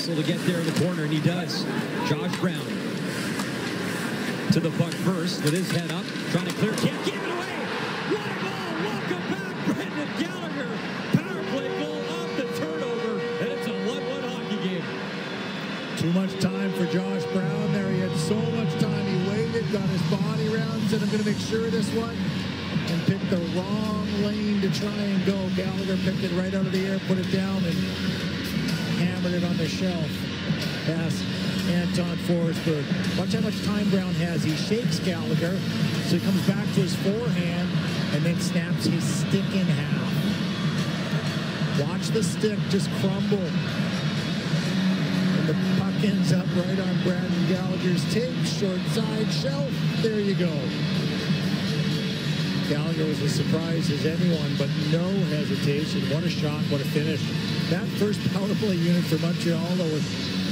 whistle to get there in the corner, and he does. Josh Brown to the puck first with his head up, trying to clear. Can't give it away. What a goal. Welcome back, Brendan Gallagher. Power play goal off the turnover, and it's a 1-1 hockey game. Too much time for Josh Brown there. He had so much time. He waited, got his body around, said, I'm going to make sure of this one, and picked the wrong lane to try and go. Gallagher picked it right out of the air, put it down, and hammered it on the shelf. Pass Anton Forsberg. Watch how much time Brown has. He shakes Gallagher, so he comes back to his forehand, and then snaps his stick in half. Watch the stick just crumble. The puck ends up right on Brandon Gallagher's tape, short side shelf. There you go. Gallagher was as surprised as anyone, but no hesitation. What a shot, what a finish. That first power play unit for Montreal, though, was